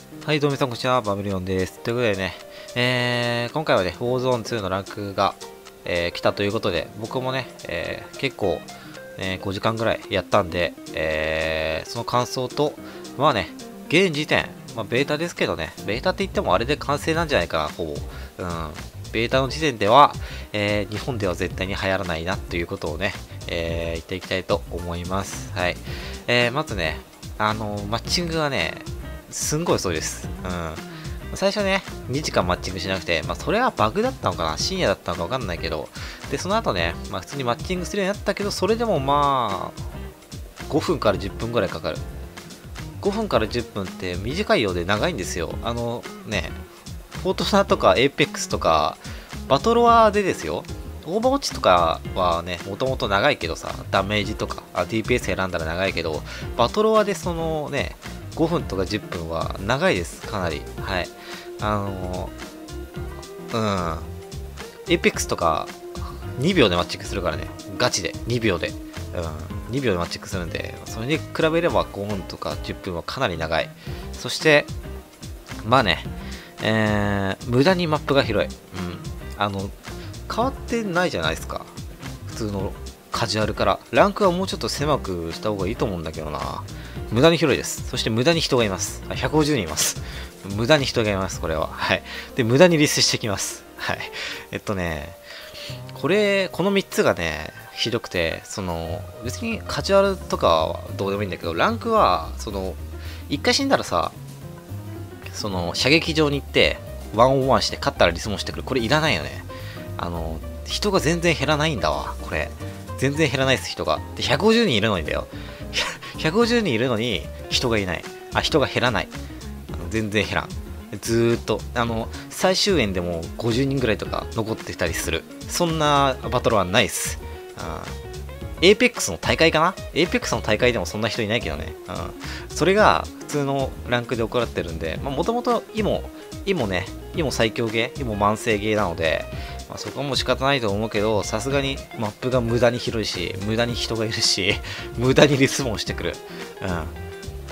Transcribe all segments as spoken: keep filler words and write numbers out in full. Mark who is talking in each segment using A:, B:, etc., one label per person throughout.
A: はい、どうも皆さん、こんにちは。バビリオンです。ということでね、えー、今回はね、ウォーゾーンツーのランクが、えー、来たということで、僕もね、えー、結構、えー、ごじかんぐらいやったんで、えー、その感想と、まあね、現時点、まあ、ベータですけどね、ベータって言ってもあれで完成なんじゃないかな、ほぼ。うん。ベータの時点では、えー、日本では絶対に流行らないなということをね、えー、言っていきたいと思います。はい。えー、まずね、あのー、マッチングがね、すんごい遅いです。うん。最初ね、にじかんマッチングしなくて、まあ、それはバグだったのかな、深夜だったのかわかんないけど、で、その後ね、まあ、普通にマッチングするようになったけど、それでもまあ、ごふんからじゅっぷんぐらいかかる。ごふんからじゅっぷんって短いようで長いんですよ。あのね、フォートナとかエイペックスとか、バトロワでですよ。オーバーウォッチとかはね、もともと長いけどさ、ダメージとか、あ ディーピーエス 選んだら長いけど、バトロワでそのね、ごふんとかじゅっぷんは長いです、かなり。はい。あのー、うん。エイペックスとかにびょうでマッチングするからね。ガチで。にびょうで。うん。にびょうでマッチングするんで、それに比べればごふんとかじゅっぷんはかなり長い。そして、まあね、えー、無駄にマップが広い。うん。あの、変わってないじゃないですか。普通のカジュアルから。ランクはもうちょっと狭くした方がいいと思うんだけどな。無駄に広いです。そして無駄に人がいます。ひゃくごじゅうにんいます。無駄に人がいます、これは。はい。で、無駄にリスしてきます。はい。えっとね、これ、このみっつがね、ひどくて、その、別にカジュアルとかはどうでもいいんだけど、ランクは、その、一回死んだらさ、その、射撃場に行って、ワンオンワンして勝ったらリスモンしてくる。これいらないよね。あの、人が全然減らないんだわ、これ。全然減らないです、人が。で、ひゃくごじゅうにんいるのにだよ。ひゃくごじゅうにんいるのに人がいない。あ、人が減らない。あの全然減らん。ずーっと、あの、最終円でもごじゅうにんぐらいとか残ってたりする。そんなバトルはないっす。エイペックスの大会かな ?エイペックスの大会でもそんな人いないけどね。うん。それが普通のランクで行ってるんで、もともとイモ、イモね、イモ最強ゲー、イモ慢性ゲーなので、まあ、そこはもう仕方ないと思うけど、さすがにマップが無駄に広いし、無駄に人がいるし、無駄にリスモンしてくる。うん。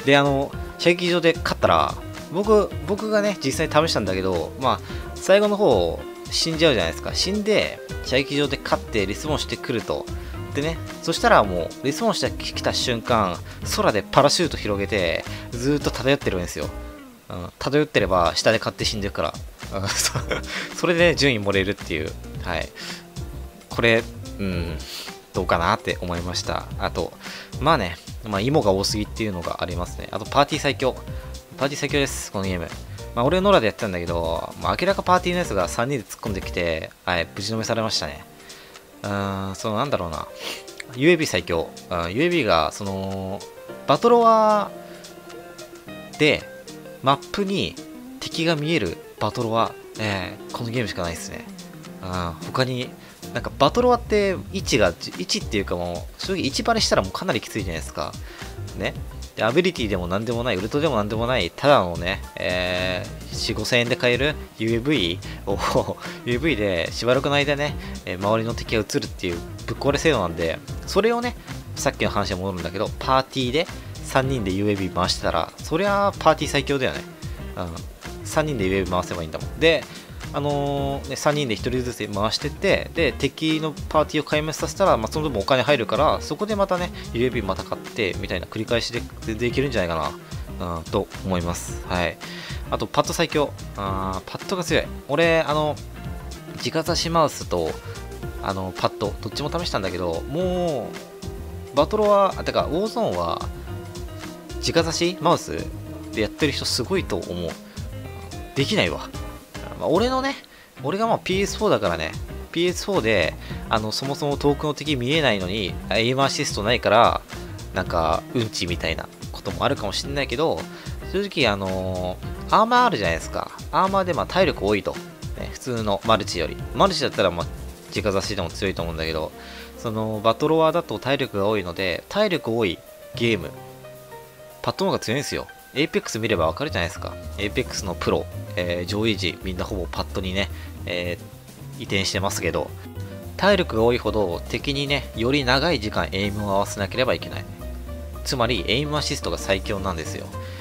A: で、あの、射撃場で勝ったら、僕、僕がね、実際試したんだけど、まあ、最後の方、死んじゃうじゃないですか。死んで、射撃場で勝ってリスモンしてくると。でね、そしたらもう、リスモンしてきた瞬間、空でパラシュート広げて、ずーっと漂ってるんですよ。うん、漂ってれば、下で勝って死んでるから。うん、それで順位漏れるっていう。はい。これ、うん、どうかなって思いました。あと、まあね、まあ、芋が多すぎっていうのがありますね。あと、パーティー最強。パーティー最強です、このゲーム。まあ、俺、ノラでやってたんだけど、まあ、明らかパーティーのやつがさんにんで突っ込んできて、はい、無事止めされましたね。うーん、そのなんだろうな。ユーエービー 最強。うん、ユーエービー が、その、バトロワで、マップに敵が見えるバトロワ、えー、このゲームしかないですね。うん、他に、なんかバトロワって位置が、位置っていうかもう、正直位置バレしたらもうかなりきついじゃないですか。ね。で、アビリティでもなんでもない、ウルトでもなんでもない、ただのね、えー、よん、ごせんえんで買える ユーエーブイ を、ユーエーブイ でしばらくの間ね、えー、周りの敵が映るっていうぶっ壊れ制度なんで、それをね、さっきの話に戻るんだけど、パーティーでさんにんで ユーエービー 回してたら、そりゃパーティー最強だよね。うん。さんにんで ユーエービー 回せばいいんだもん。で、あのーね、さんにんでひとりずつ回してって、で、敵のパーティーを壊滅させたら、まあ、その分お金入るから、そこでまたね、ユーエービー また買って、みたいな繰り返しででできるんじゃないかな、うん、と思います。はい。あと、パッド最強。あーパッドが強い。俺、あの、直差しマウスと、あの、パッド、どっちも試したんだけど、もう、バトロは、あ、てか、ウォーゾーンは、直差しマウスでやってる人すごいと思う。できないわ。まあ、俺のね、俺がまあ ピーエスフォー だからね、ピーエスフォー で、あの、そもそも遠くの敵見えないのに、エイムアシストないから、なんか、うんちみたいなこともあるかもしれないけど、正直、あのー、アーマーあるじゃないですか。アーマーでまあ体力多いと。ね、普通のマルチより。マルチだったら、まあ、直差しでも強いと思うんだけど、その、バトロワーだと体力が多いので、体力多いゲーム、パッドの方が強いんですよ。エイペックス見ればわかるじゃないですか。エイペックスのプロ、えー、上位時、みんなほぼパッドにね、えー、移転してますけど、体力が多いほど敵にね、より長い時間エイムを合わせなければいけない。つまり、エイムアシストが最強なんですよ。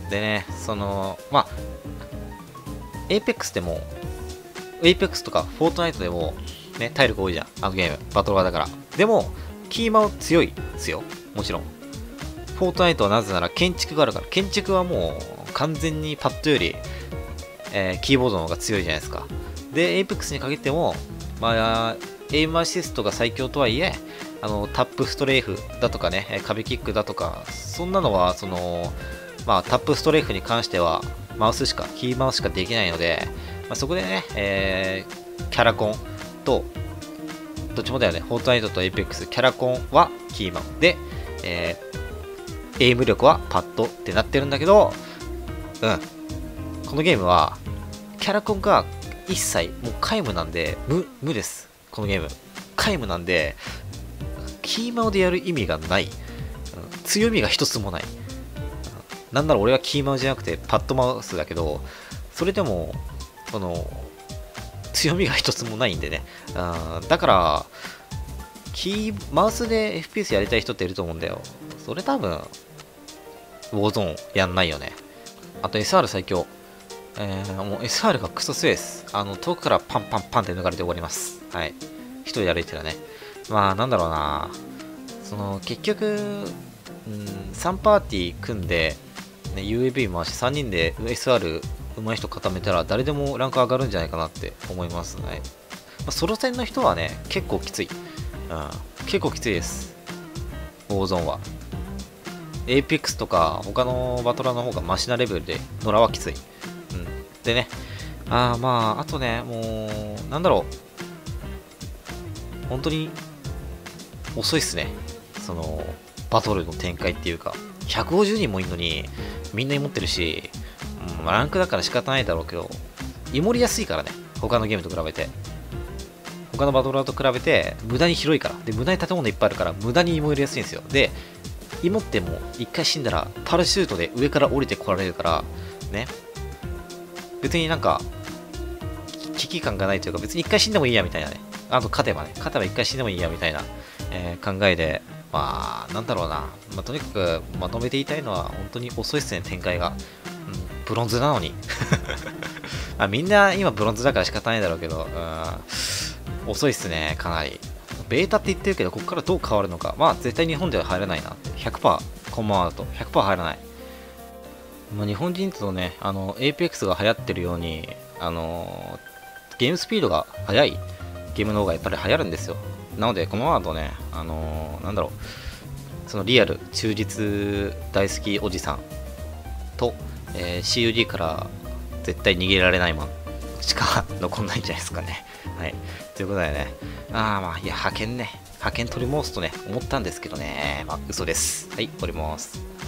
A: でね、その、まあ、エイペックス でも、エイペックス とかフォートナイトでも、ね、体力多いじゃん、あのゲーム、バトルワーだから。でも、キーマウ強いですよ、もちろん。フォートナイトはなぜなら建築があるから、建築はもう完全にパッドより、えー、キーボードの方が強いじゃないですか。で、エイペックス に限っても、まあ、エイムアシストが最強とはいえ、あのタップストレーフだとかね、壁キックだとか、そんなのは、その、まあ、タップストレーフに関しては、マウスしか、キーマウスしかできないので、まあ、そこでね、えー、キャラコンと、どっちもだよね、フォートナイトとエイペックス、キャラコンはキーマウスで、えー、エイム力はパッドってなってるんだけど、うん、このゲームは、キャラコンが一切、もう皆無なんで、無、無です、このゲーム。皆無なんで、キーマウでやる意味がない。うん、強みが一つもない。なんなら俺はキーマウじゃなくてパッドマウスだけど、それでも、その、強みが一つもないんでね。あだから、キー、マウスで エフピーエス やりたい人っていると思うんだよ。それ多分、ウォーゾーンやんないよね。あと エスアール 最強。えー、もう エスアール がクソ強いです。あの、遠くからパンパンパンって抜かれて終わります。はい。一人で歩いてるね。まあ、なんだろうな。その、結局、うん、さんパーティー組んで、ね、ユーエービー 回してさんにんで エスアール 上手い人固めたら誰でもランク上がるんじゃないかなって思いますね。まあ、ソロ戦の人はね、結構きつい。うん、結構きついです。ウォーゾーンは。エイペックス とか他のバトラーの方がマシなレベルで、ノラはきつい。うん、でね、あーまあ、あとね、もう、なんだろう。本当に遅いっすね。その、バトルの展開っていうか。ひゃくごじゅうにんもいるのに、みんな持ってるし、うん、まあ、ランクだから仕方ないだろうけど、イモりやすいからね、他のゲームと比べて。他のバトラーと比べて、無駄に広いから。で、無駄に建物いっぱいあるから、無駄にイモりやすいんですよ。で、イモっても、一回死んだら、パラシュートで上から降りてこられるから、ね。別になんか、危機感がないというか、別に一回死んでもいいやみたいなね。あと、勝てばね、勝てば一回死んでもいいやみたいな、えー、考えで、まあ、なんだろうな。まあ、とにかく、まとめて言いたいのは、本当に遅いっすね、展開が。うん、ブロンズなのに。あ、みんな今ブロンズだから仕方ないだろうけど、うん、遅いっすね、かなり。ベータって言ってるけど、ここからどう変わるのか。まあ、絶対日本では入らないなって。ひゃくパーセント、コンマンだと。ひゃくパーセント入らない。まあ、日本人とね、あの、エイペックス が流行ってるように、あのゲームスピードが速いゲームの方がやっぱり流行るんですよ。なので、このままだとね、あのー、なんだろう、そのリアル、忠実大好きおじさんと、えー、シーユーディー から絶対逃げられないマンしか残んないんじゃないですかね。はい。ということでね、あーまあ、いや、派遣ね、派遣取り戻すとね、思ったんですけどね、まあ、嘘です。はい、取ります。